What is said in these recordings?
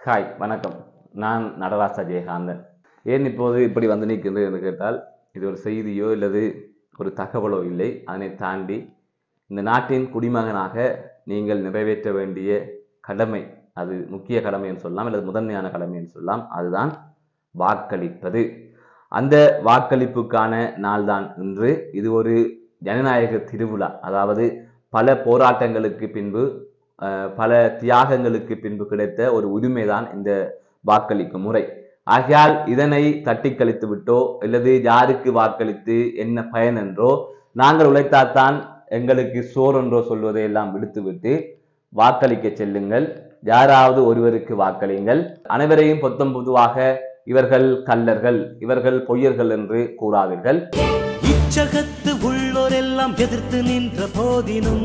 Hi வணக்கம். நான் நடராச ஜெயகாந்தன். ஏன் இப்போது இப்படி வந்து நிற்கின்றது என்று கேட்டால், இது ஒரு செய்தியோ அல்லது ஒரு தகவலோ இல்லை. அதனை தாண்டி இந்த நாட்டின் குடிமகனாக நீங்கள் நிறைவேற்ற வேண்டிய கடமை, அது முக்கிய கடமை என்று சொல்லலாம் அல்லது முதன்மையான கடமை என்று சொல்லலாம். அதுதான் வாக்களிப்பது. அந்த வாக்களிப்புக்கான நாள்தான் இன்று. இது ஒரு ஜனநாயக திருவிழா. அதாவது பல போராட்டங்களுக்கு பின்பு, பல தியாகங்களுக்கு பின்பு கிடைத்த ஒரு உரிமைதான் இந்த வாக்களிக்கும் முறை. ஆகையால் இதனை தட்டி கழித்து விட்டோ அல்லது யாருக்கு வாக்களித்து என்ன பயன் என்றோ, நாங்கள் உழைத்தால்தான் எங்களுக்கு சோர் என்றோ சொல்வதை எல்லாம் விடுத்துவிட்டு வாக்களிக்க செல்லுங்கள். யாராவது ஒருவருக்கு வாக்களிங்கள். அனைவரையும் பொத்தம் பொதுவாக இவர்கள் கள்ளர்கள், இவர்கள் பொய்யர்கள் என்று கூறாதீர்கள். இச்சகத்து உள்ளோரெல்லாம் எதிர்த்து நின்ற போதினும்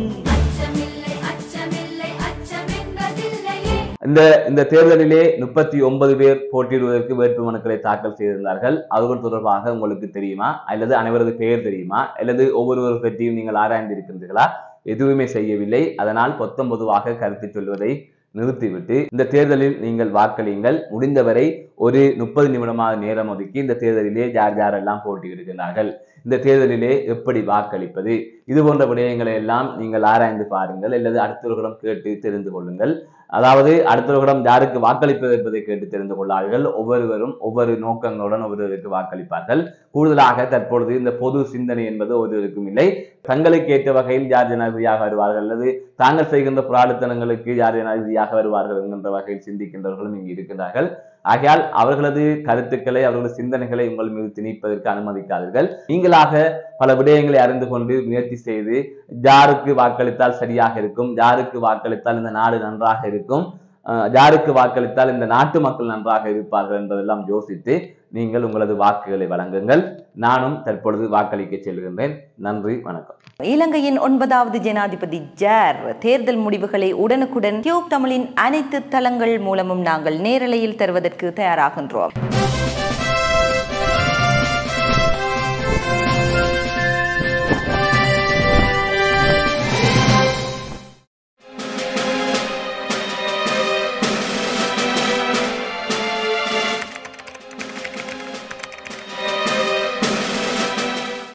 இந்த தேர்தலிலே 39 பேர் போட்டியிடுவதற்கு வேட்புமனுக்களை தாக்கல் செய்திருந்தார்கள். அவர்கள் தொடர்பாக உங்களுக்கு தெரியுமா? அல்லது அனைவரது பெயர் தெரியுமா? அல்லது ஒவ்வொருவர் பற்றியும் நீங்கள் ஆராய்ந்திருக்கின்றீர்களா? எதுவுமே செய்யவில்லை. அதனால் பொதுவாக கருத்து சொல்வதை நிறுத்திவிட்டு இந்த தேர்தலில் நீங்கள் வாக்களியுங்கள். முடிந்தவரை ஒரு 30 நிமிடமாக நேரம் ஒதுக்கி இந்த தேர்தலிலே யார் யாரெல்லாம் போட்டியிடுகிறார்கள், இந்த தேர்தலிலே எப்படி வாக்களிப்பது, இது போன்ற விடயங்களை எல்லாம் நீங்கள் ஆராய்ந்து பாருங்கள். அல்லது அடுத்தவர்களிடம் கேட்டு தெரிந்து கொள்ளுங்கள். அதாவது அடுத்தவர்களிடம் யாருக்கு வாக்களிப்பது என்பதை கேட்டு தெரிந்து கொள்ளார்கள். ஒவ்வொருவரும் ஒவ்வொரு நோக்கங்களுடன் ஒவ்வொருவருக்கு வாக்களிப்பார்கள். கூடுதலாக தற்பொழுது இந்த பொது சிந்தனை என்பது ஒருவருக்கும் இல்லை. தங்களுக்கு ஏற்ற வகையில் யார் ஜனாதிபதியாக வருவார்கள் அல்லது தாங்கள் செய்கின்ற புராடத்தனங்களுக்கு யார் ஜனாதிபதியாக வருவார்கள் என்கின்ற வகையில் சிந்திக்கின்றவர்களும் இங்கு இருக்கின்றார்கள். ஆகையால் அவர்களது கருத்துக்களை, அவர்களது சிந்தனைகளை உங்கள் மீது திணிப்பதற்கு அனுமதிக்காதீர்கள். நீங்களாக பல விடயங்களை அறிந்து கொண்டு முயற்சி செய்து யாருக்கு வாக்களித்தால் சரியாக இருக்கும், யாருக்கு வாக்களித்தால் இந்த நாடு நன்றாக இருக்கும், யாருக்கு வாக்களித்தால் இந்த நாட்டு மக்கள் நன்றாக இருப்பார்கள் என்பதெல்லாம் யோசித்து நீங்கள் உங்களது வாக்குகளை வழங்குங்கள். நானும் தற்பொழுது வாக்களிக்க செல்கின்றேன். நன்றி, வணக்கம். இலங்கையின் 9வது ஜனாதிபதி ஜார் தேர்தல் முடிவுகளை உடனுக்குடன் டியூப் தமிழின் அனைத்து தளங்கள் மூலமும் நாங்கள் நேரலையில் தருவதற்கு தயாராகின்றோம்.